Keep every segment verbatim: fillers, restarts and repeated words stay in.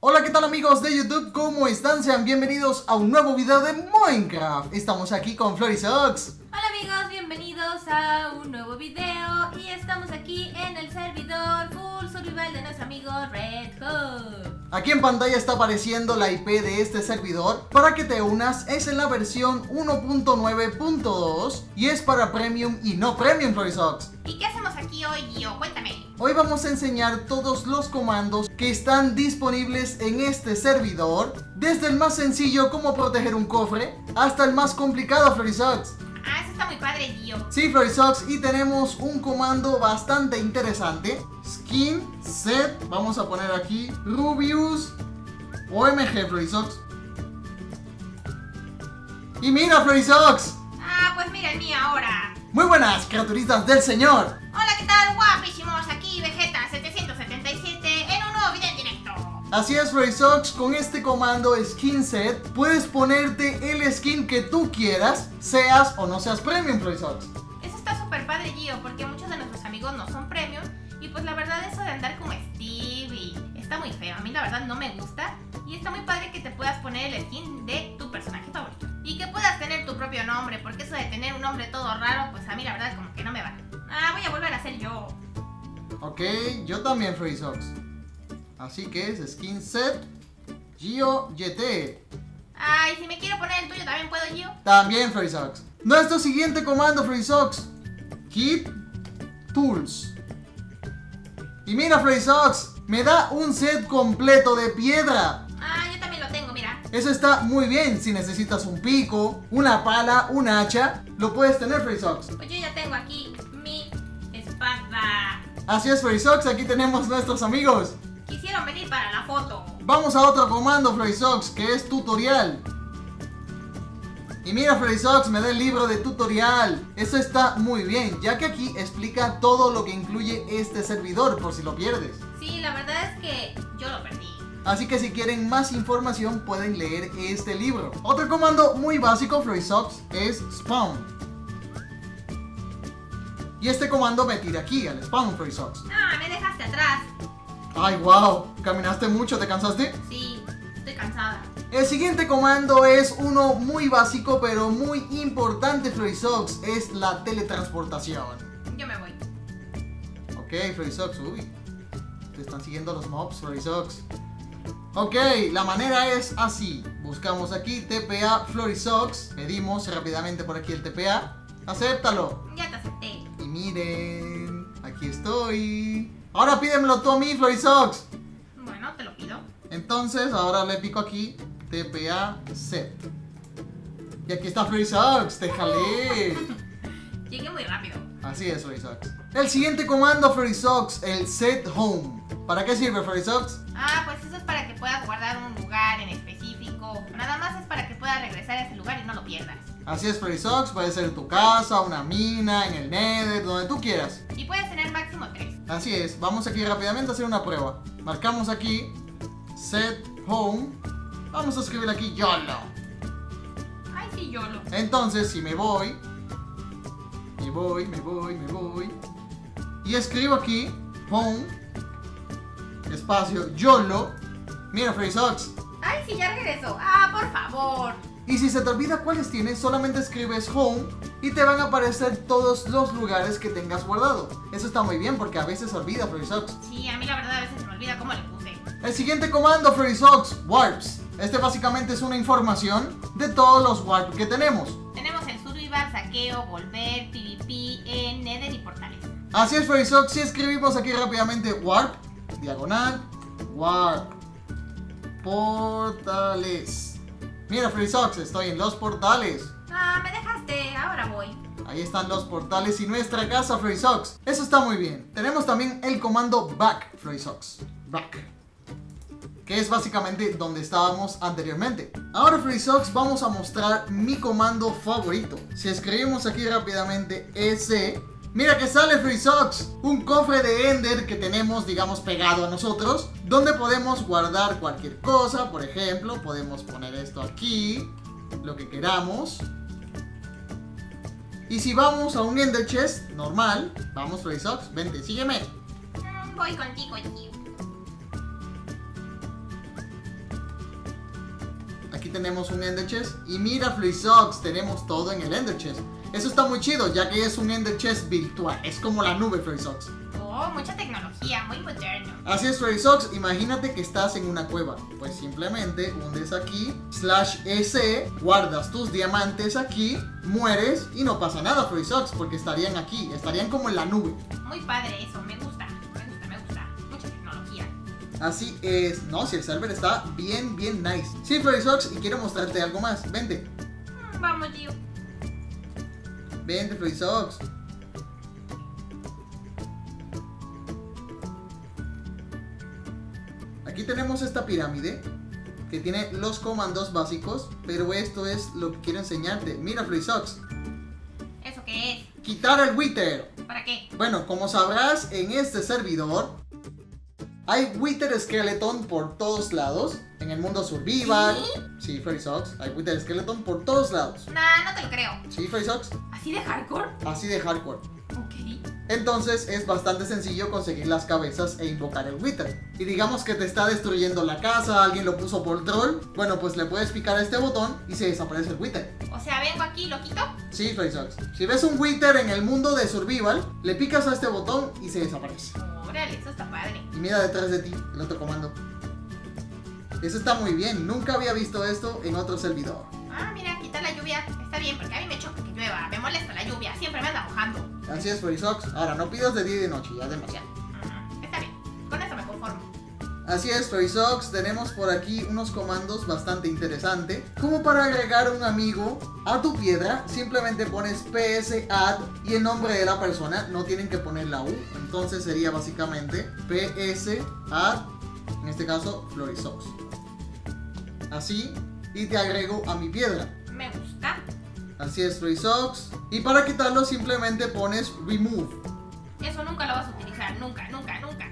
Hola, ¿qué tal amigos de YouTube? ¿Cómo están? Sean bienvenidos a un nuevo video de Minecraft. Estamos aquí con Florisox. Hola amigos, bienvenidos a un nuevo video. Y estamos aquí en el servidor Full Survival de nuestro amigo Red Hood. Aquí en pantalla está apareciendo la I P de este servidor. Para que te unas, es en la versión uno punto nueve punto dos y es para Premium y no Premium, Florisox. ¿Y qué hacemos aquí hoy, Gio? Cuéntame. Hoy vamos a enseñar todos los comandos que están disponibles en este servidor, desde el más sencillo como proteger un cofre hasta el más complicado, Florisox. Ah, eso está muy padre, Gio. Sí, Florisox, y tenemos un comando bastante interesante. Skin set, vamos a poner aquí Rubius O M G, Florisox. Y mira, Florisox. Ah, pues mira el mío ahora. Muy buenas, criaturitas del señor. Hola, ¿qué tal? Guapísimos, aquí Vegeta setecientos setenta y siete en un nuevo video en directo. Así es, Florisox, con este comando Skin Set puedes ponerte el skin que tú quieras, seas o no seas Premium, Florisox. Eso está súper padre, Gio, porque muchos de nuestros amigos no son Premium. Y pues la verdad eso de andar como Steve está muy feo, a mí la verdad no me gusta. Y está muy padre que te puedas poner el skin de tu personaje favorito y que puedas tener tu propio nombre, porque eso de tener un nombre todo raro, pues a mí la verdad como que no me va. Ah, voy a volver a ser yo. Ok, yo también, Florisox. Así que es Skin Set Gio Y T. Ay, si me quiero poner el tuyo también puedo, Gio. También, Florisox. Nuestro siguiente comando, Florisox, Keep Tools. Y mira, Florisox, me da un set completo de piedra. Ah, yo también lo tengo, mira. Eso está muy bien. Si necesitas un pico, una pala, un hacha, lo puedes tener, Florisox. Pues yo ya tengo aquí mi espada. Así es, Florisox, aquí tenemos nuestros amigos. Quisieron venir para la foto. Vamos a otro comando, Florisox, que es tutorial. Y mira, Florisox, me da el libro de tutorial. Eso está muy bien, ya que aquí explica todo lo que incluye este servidor, por si lo pierdes. Sí, la verdad es que yo lo perdí. Así que si quieren más información pueden leer este libro. Otro comando muy básico, Florisox, es spawn. Y este comando me tira aquí, al spawn, Florisox. Ah, me dejaste atrás. Ay, wow, ¿caminaste mucho? ¿Te cansaste? Sí, estoy cansada. El siguiente comando es uno muy básico pero muy importante, Florisox, es la teletransportación. Yo me voy. Ok, Florisox, uy, te están siguiendo los mobs, Florisox. Ok, la manera es así. Buscamos aquí T P A Florisox, pedimos rápidamente por aquí el T P A. Acéptalo. Ya te acepté. Y miren, aquí estoy. Ahora pídemelo tú a mí, Florisox. Bueno, te lo pido. Entonces ahora le pico aquí T P A set. Y aquí está Florisox, te jalé. Llegué muy rápido. Así es, Florisox. El siguiente comando, Florisox, el set home. ¿Para qué sirve, Florisox? Ah, pues eso es para que puedas guardar un lugar en específico. Nada más es para que puedas regresar a ese lugar y no lo pierdas. Así es, Florisox, puede ser tu casa, una mina, en el Nether, donde tú quieras. Y puedes tener máximo tres. Así es, vamos aquí rápidamente a hacer una prueba. Marcamos aquí set home. Vamos a escribir aquí YOLO. Ay, sí, yo lo. Entonces, si me voy, me voy, me voy, me voy, y escribo aquí home, espacio, YOLO. Mira, Florisox. Ay, sí, ya regresó. Ah, por favor. Y si se te olvida cuáles tienes, solamente escribes home y te van a aparecer todos los lugares que tengas guardado. Eso está muy bien porque a veces se olvida, Florisox. Sí, a mí la verdad a veces se me olvida cómo le puse. El siguiente comando, Florisox, warps. Este básicamente es una información de todos los warps que tenemos. Tenemos el survival, saqueo, volver, PvP, en Nether y portales. Así es, Florisox, si escribimos aquí rápidamente warp, diagonal, warp, portales. Mira, Florisox, estoy en los portales. Ah, me dejaste, ahora voy. Ahí están los portales y nuestra casa, Florisox. Eso está muy bien. Tenemos también el comando back, Florisox. Back. Que es básicamente donde estábamos anteriormente. Ahora, Florisox, vamos a mostrar mi comando favorito. Si escribimos aquí rápidamente S, mira que sale, Florisox, un cofre de Ender que tenemos, digamos, pegado a nosotros, donde podemos guardar cualquier cosa. Por ejemplo, podemos poner esto aquí, lo que queramos. Y si vamos a un Ender Chest normal, vamos, Florisox, vente, sígueme. Mm, voy contigo, Gio. aquí tenemos un Ender Chest. Y mira, FreeSox, tenemos todo en el Ender Chest. Eso está muy chido, ya que es un Ender Chest virtual. Es como la nube, FreeSox. Oh, mucha tecnología, muy moderno. Así es, FreeSox, imagínate que estás en una cueva. Pues simplemente hundes aquí, slash S, guardas tus diamantes aquí, mueres y no pasa nada, FreeSox, porque estarían aquí, estarían como en la nube. Muy padre eso, me gusta, me gusta, me gusta. Mucha tecnología. Así es, no, si el server está bien, bien nice. Sí, FreeSox, y quiero mostrarte algo más. Vente, Mm, vamos, Gio. vente, FreeSox. Aquí tenemos esta pirámide que tiene los comandos básicos, pero esto es lo que quiero enseñarte. Mira, FreeSox, ¿Eso qué es? quitar el Wither. ¿Para qué? Bueno, como sabrás, en este servidor hay Wither Skeleton por todos lados. En el mundo survival. Sí, FreeSox, hay Wither Skeleton por todos lados. Nah, no te lo creo. Sí, FreeSox, ¿Así de hardcore? así de hardcore. Ok. Entonces es bastante sencillo conseguir las cabezas e invocar el Wither. Y digamos que te está destruyendo la casa, alguien lo puso por troll. Bueno, pues le puedes picar a este botón y se desaparece el Wither. O sea, vengo aquí, lo quito. Sí, FreeSox. Si ves un Wither en el mundo de survival, le picas a este botón y se desaparece. Órale, eso está padre. Y mira detrás de ti el otro comando. Eso está muy bien, nunca había visto esto en otro servidor. Ah, mira, quita la lluvia. Está bien, porque a mí me choca que llueva. Me molesta la lluvia, siempre me anda mojando. Así es, FreeSox. Ahora, no pidas de día y de noche, ya es demasiado. Mm, está bien, con eso me conformo. Así es, FreeSox, tenemos por aquí unos comandos bastante interesantes. Como para agregar un amigo a tu piedra, simplemente pones psadd y el nombre de la persona, no tienen que poner la U. Entonces sería básicamente psadd, en este caso, FreeSox. Así, y te agrego a mi piedra. Me gusta. Así es, FreeSox. Y para quitarlo simplemente pones remove. Eso nunca lo vas a utilizar, nunca, nunca, nunca.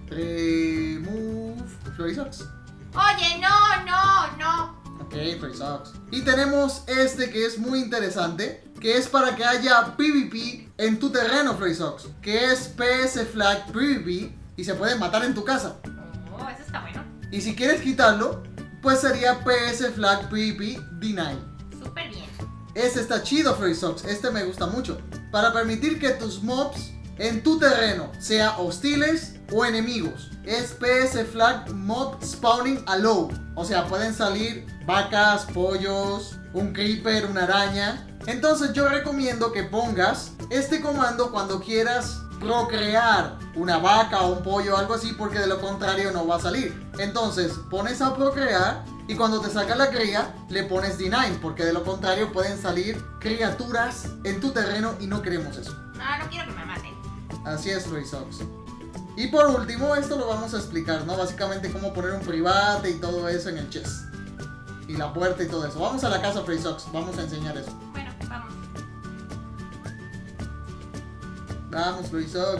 Remove FreeSox. Oye, no, no, no. Ok, FreeSox. Y tenemos este que es muy interesante, que es para que haya PvP en tu terreno, FreeSox, que es psflag PvP y se puede matar en tu casa. Oh, eso está bueno. Y si quieres quitarlo, pues sería psflag PvP deny. Súper bien. Este está chido, FreeSox, este me gusta mucho. Para permitir que tus mobs en tu terreno sea hostiles o enemigos. Es psflag mob spawning allow. O sea, pueden salir vacas, pollos, un creeper, una araña. Entonces yo recomiendo que pongas este comando cuando quieras procrear una vaca o un pollo o algo así, porque de lo contrario no va a salir. Entonces pones a procrear y cuando te saca la cría le pones deny, porque de lo contrario pueden salir criaturas en tu terreno y no queremos eso. No, no quiero que me maten. Así es, FreeSox. Y por último, esto lo vamos a explicar, ¿no? Básicamente cómo poner un private y todo eso en el chest. Y la puerta y todo eso. Vamos a la casa, FreeSox, vamos a enseñar eso. Bueno, vamos. Vamos, FreeSox.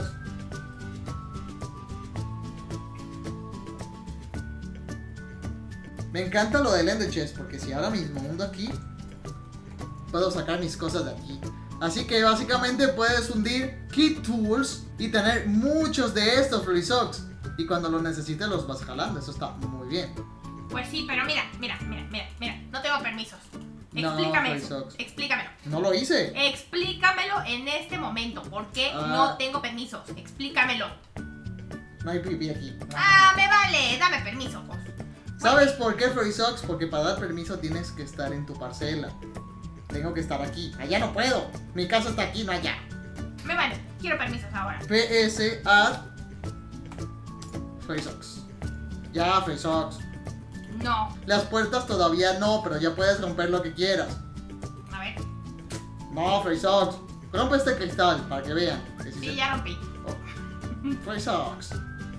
Me encanta lo del Ender Chest, porque si ahora mismo hundo aquí, puedo sacar mis cosas de aquí. Así que básicamente puedes hundir Key Tools y tener muchos de estos, FreeSox. Y cuando los necesites los vas jalando, eso está muy bien. Pues sí, pero mira, mira, mira, mira, mira. No tengo permisos. No, Explícame eso. FreeSox. Explícamelo. No lo hice. Explícamelo en este momento. ¿Por qué Ah. no tengo permisos? Explícamelo. No hay pipí aquí. Ah, me vale. Dame permiso, pues. ¿Sabes por qué, FreeSox? Porque para dar permiso tienes que estar en tu parcela. Tengo que estar aquí. Allá no puedo. Mi casa está aquí, no allá. Me vale. Quiero permisos ahora. psadd FreeSox. Ya, FreeSox. No. Las puertas todavía no, pero ya puedes romper lo que quieras. A ver. No, FreeSox. Rompe este cristal para que vean. Que sí Sí, se- ya rompí. Oh. FreeSox.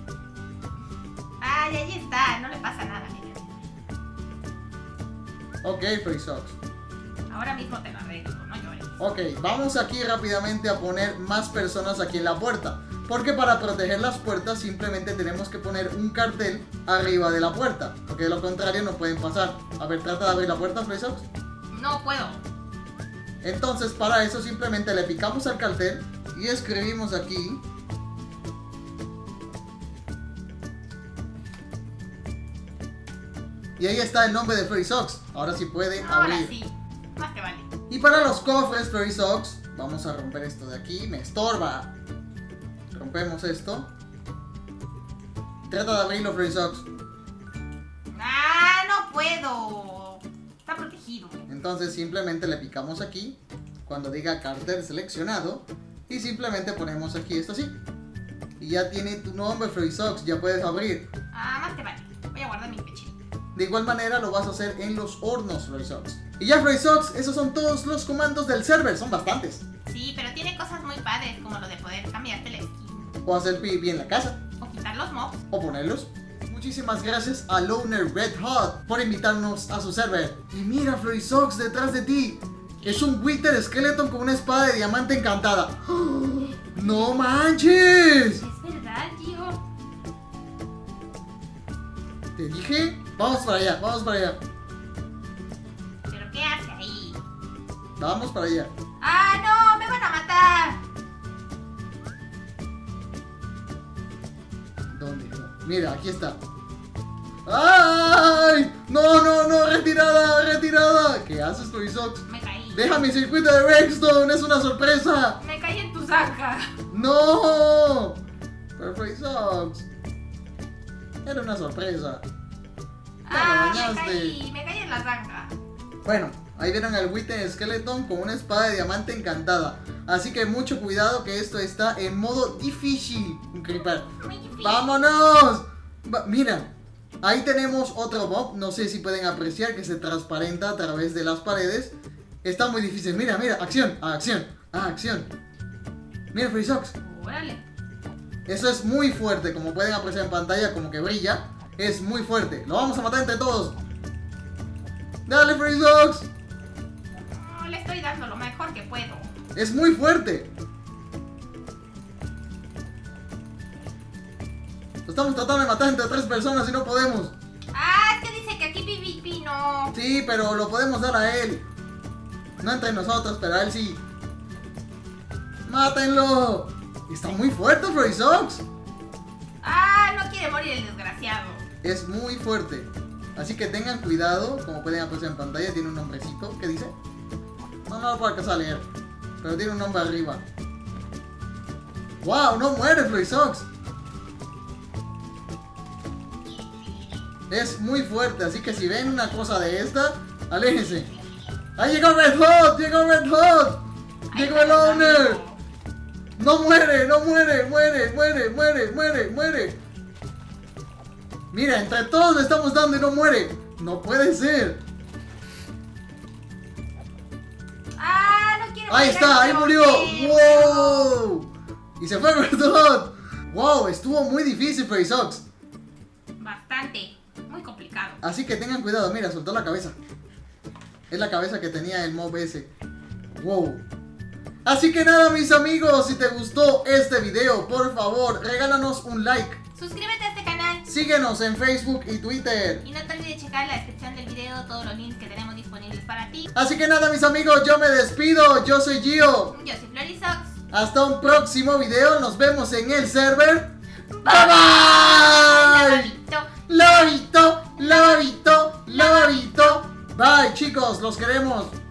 Ay, ahí está. No le pasa nada, mira. Ok, FreeSox. Ahora mismo te lo arreglo. No llores. Ok, vamos aquí rápidamente a poner más personas aquí en la puerta. Porque para proteger las puertas simplemente tenemos que poner un cartel arriba de la puerta. Porque de lo contrario no pueden pasar. A ver, trata de abrir la puerta, FreeSox. No puedo. Entonces para eso simplemente le picamos al cartel y escribimos aquí. Y ahí está el nombre de FlurrySocks. Ahora sí puede Ahora abrir. sí, más que vale. Y para los cofres FlurrySocks, vamos a romper esto de aquí. Me estorba. Rompemos esto. Trata de abrirlo, FlurrySocks. ¡Ah, no puedo! Está protegido. Entonces simplemente le picamos aquí cuando diga cartel seleccionado y simplemente ponemos aquí esto así. Y ya tiene tu nombre, FlurrySocks, ya puedes abrir. Ah, más que vale. Voy a guardar mi pechito. De igual manera lo vas a hacer en los hornos, FlurrySocks. Y ya, FlurrySocks, esos son todos los comandos del server, son bastantes. Sí, pero tiene cosas muy padres, como lo de poder cambiarte la skin. O hacer pipí en la casa, O quitar los mobs. o ponerlos. Muchísimas gracias a Loner Red Hot por invitarnos a su server. Y mira, FlurrySocks, detrás de ti es un Wither Skeleton con una espada de diamante encantada. ¡Oh! ¡No manches! Es verdad, Gio. Te dije, vamos para allá, vamos para allá. ¿Pero qué hace ahí? Vamos para allá. ¡Ah, no! ¡Me van a matar! ¿Dónde? No. Mira, aquí está. ¡Ay! ¡No, no, no! ¡Retirada, retirada! ¿Qué haces, FlurrySocks? Me caí. ¡Deja mi circuito de redstone! ¡Es una sorpresa! Me caí en tu zanja. ¡No! Pero FlurrySocks, era una sorpresa. Ah, me bañaste. caí. Me caí en la zanja. Bueno, ahí vieron al Wither Skeleton con una espada de diamante encantada. Así que mucho cuidado que esto está en modo difícil. Un creeper. Muy difícil. ¡Vámonos! Va- mira, ahí tenemos otro mob. No sé si pueden apreciar que se transparenta a través de las paredes. Está muy difícil. Mira, mira, acción, ah, acción, ah, acción. Mira, FlurrySocks. Órale. Eso es muy fuerte. Como pueden apreciar en pantalla, como que brilla. Es muy fuerte. Lo vamos a matar entre todos. ¡Dale, FlurrySocks! No, le estoy dando lo mejor que puedo. Es muy fuerte. Lo estamos tratando de matar entre tres personas y no podemos. Ah, es que dice que aquí P V P no. Sí, pero lo podemos dar a él. No entre nosotros, pero a él sí. ¡Mátenlo! Está muy fuerte, FlurrySocks. Ah, no quiere morir el desgraciado. Es muy fuerte. Así que tengan cuidado. Como pueden apreciar en pantalla, tiene un nombrecito. ¿Qué dice? No, no lo puedo alcanzar a leer. Pero tiene un nombre arriba. ¡Wow! ¡No muere, FlurrySocks! Es muy fuerte. Así que si ven una cosa de esta, aléjense. ¡Ahí llegó Red Hot! ¡Llegó Red Hot! ¡Llegó el owner! ¡No muere! ¡No muere! ¡Muere! ¡Muere! ¡Muere! ¡Muere! ¡Muere! Mira, entre todos le estamos dando y no muere. No puede ser. Ah, no quiere Ahí morir está, ahí el murió. hombre. ¡Wow! Y se fue Red Hot. ¡Wow! Estuvo muy difícil, FlurrySocks. Bastante. Muy complicado. Así que tengan cuidado. Mira, soltó la cabeza. Es la cabeza que tenía el mob ese. ¡Wow! Así que nada, mis amigos, si te gustó este video, por favor, regálanos un like. Suscríbete a este canal. Síguenos en Facebook y Twitter. Y no te olvides checar en la descripción del video todos los links que tenemos disponibles para ti. Así que nada, mis amigos, yo me despido. Yo soy Gio. Yo soy FlurrySocks. Hasta un próximo video. Nos vemos en el server. Bye bye. Lavadito. Lavito, lavito, lavito. Bye, chicos, los queremos.